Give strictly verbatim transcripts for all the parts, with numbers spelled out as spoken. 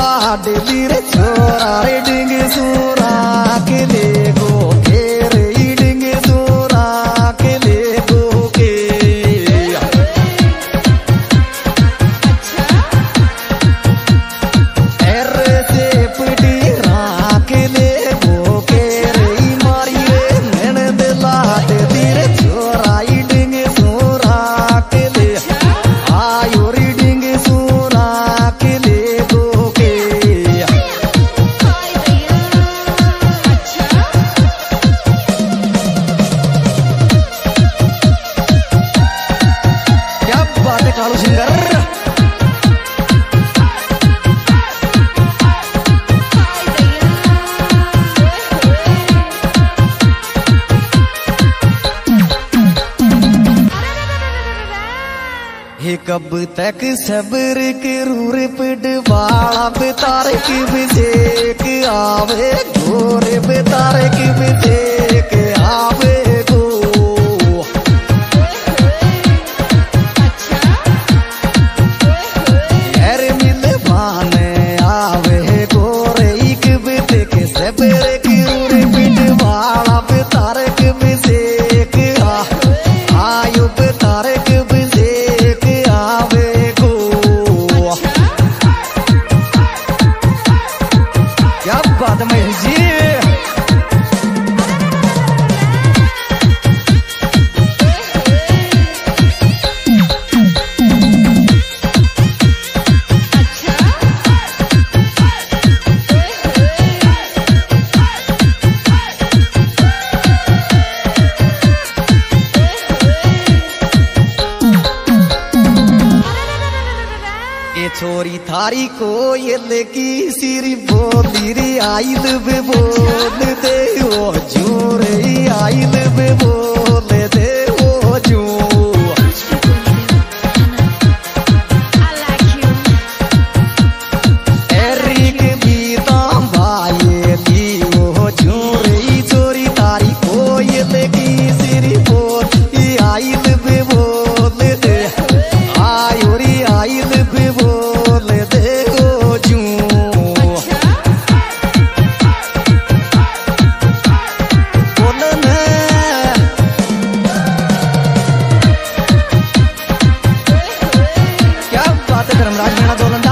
लाडली रे छोरा रे डिंग सूरा के ले गो के रे डिंग सूरा के ले गो के एरे से पटी राख ले गो के रे मारी रे ननद लाडली रे छोरा डिंग सूरा के ले आयो रे डिंग सूरा के ले गो के क्या बात है कालू सिंगर। हे कब तक सब्र करूं रे पिडवाला बेतारे की बिसेक आवे गोरे बेतारे की बिसेक आवे गो यार मिलवाने आवे गोरे एक बेते के सब्र करूं रे पिडवाला बेतारे की बिसेक आयो बेतारे की बिसेक आवे गो। क्या बात है महेश जी। छोरी थारी कोयल की सिरी बोली रे आइल बे बोल दे ओ जोरे आइल बे बोल दे ओ जो एरिक बीता भाई दी ओ जोरे छोरी थारी कोयल की सिरी बोली आइल बे बोल दे आयो रे आइल बे बोल दे ओ जू बोलना क्या बात है धर्मराज मीणा दोलंदा।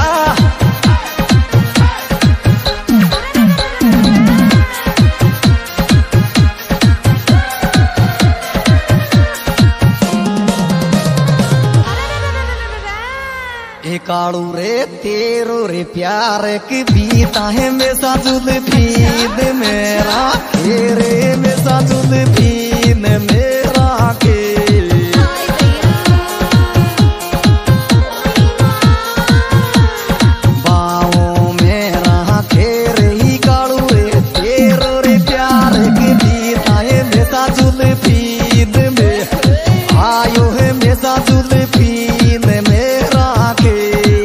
कालू रे तेरो रे प्यार की बीता है में साजुल फीद मेरा तेरे में साजुल फीद मेरा के बाहों मेरा तेरे ही कालू रे तेरो रे प्यार की बीता है में साजुल फीद में आयो है में साजुल फीद मेरा के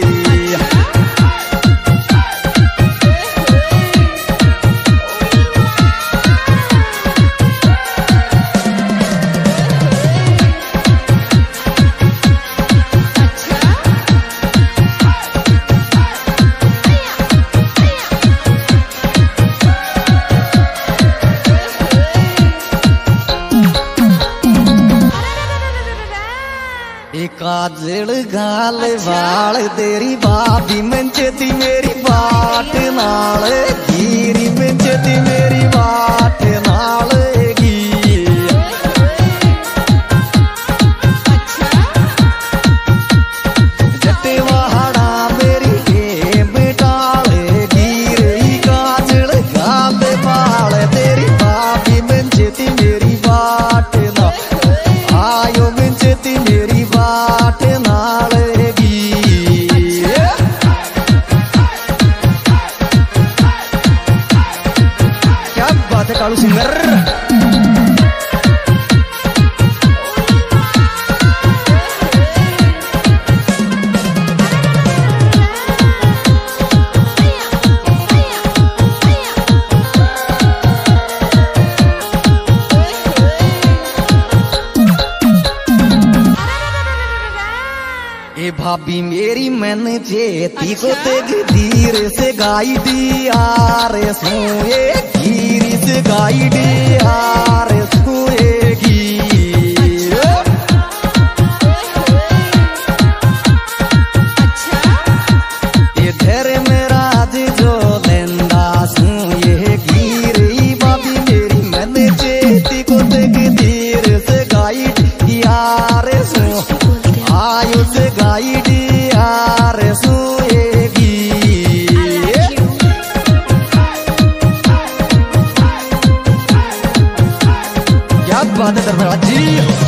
काजल गाल वाल तेरी बाबी मंचती मेरी बाट नाल गिरी मंचती मेरी बाट नाल गी जटे वहाड़ा मेरी गेम टाले गिरी काजल गाल वाल तेरी बाबी मंचती मेरी बाट नाल आयो मंचती मेरी बाट नालेगी। क्या बात है कालू सिंगर। भाभी मेरी मैंने जेती को तेग धीरे से गाई दी आरे सोए धीरे से गाई दी आरे सोएगी ये धैर्य मेरा जो लेंदा सोए गिरी भाभी मेरी मैंने जेती को तेग धीरे से गाई दी आरे सो आयु से गाई दी आरे सोएगी क्या बात है धर्मराज जी।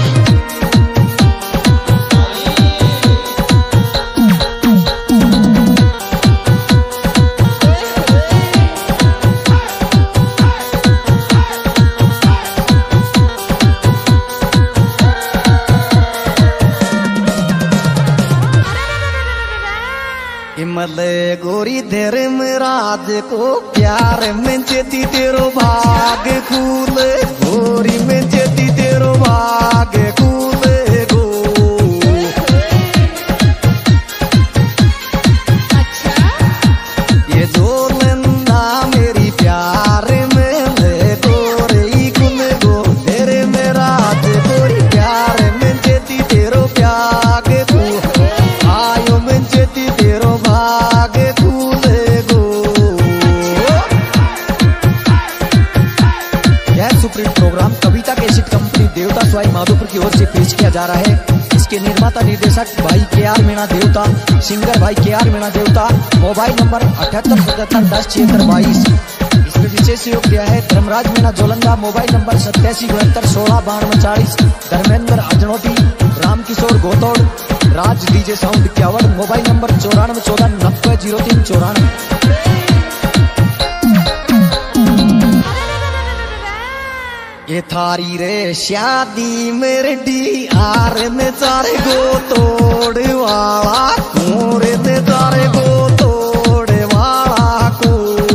मले गोरी धर्मराज को प्यार में चेती तेरो भाग खूल गोरी में चेती तेरो भाग खूल गो ये जो लंदा मेरी प्यार में ले गोरी कुल गो तेरे मेराज गोरी प्यार में चेती तेरो प्याग तू आयो में चेती तेरो भाग खूले गो। यह supreme program Kavita cassette company देवता स्वाई माधोपुर की ओर से पेश किया जा रहा है। इसके निर्माता निर्देशक भाई के आर मीणा देवता, सिंगर भाई के आर मीणा देवता। मोबाइल नंबर अठहत्तर सतहत्तर दस छिहत्तर बाईस। इसमें विशेष सहयोग दिया है धर्मराज मीणा जोलंदा। मोबाइल नंबर सत्यासी बहत्तर सोलह बानवे चालीस। धर्मेंद्र अजनोटी, रामकिशोर गोतोड़, राज डीजे साउंड इक्यावन। मोबाइल नंबर चौरानवे चौदह नब्बे जीरो तीन चौरानवे। ये थारी रे शादी मेरे डी आर में चारे गो तोड़ वाला मोरे ने चारे गो तोड़ वाला को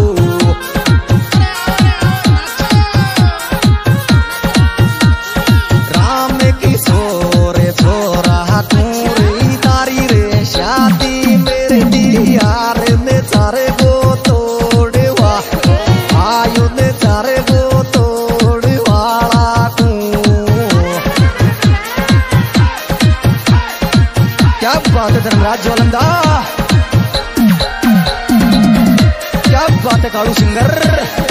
राम किशोर छोरा तोरी तारी रे शादी मेरे डी आर में चारे गो तोड़ वा आयु ने चारे गो धर्मराज जोलंदा। क्या बात है कालू सिंगर।